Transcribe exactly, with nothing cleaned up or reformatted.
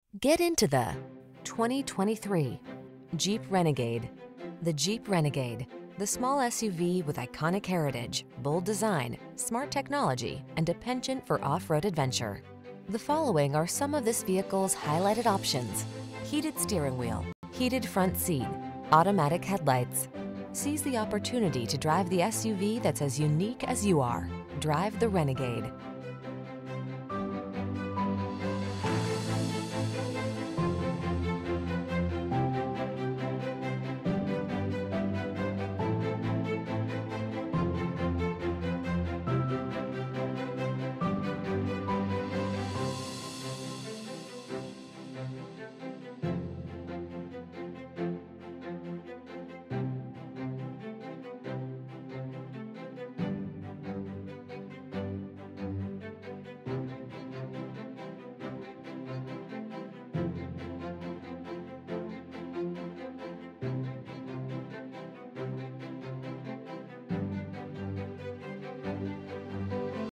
Get into the twenty twenty-three Jeep Renegade. The Jeep Renegade, the small S U V with iconic heritage, bold design, smart technology, and a penchant for off-road adventure. The following are some of this vehicle's highlighted options: heated steering wheel, heated front seat, automatic headlights. Seize the opportunity to drive the S U V that's as unique as you are. Drive the Renegade.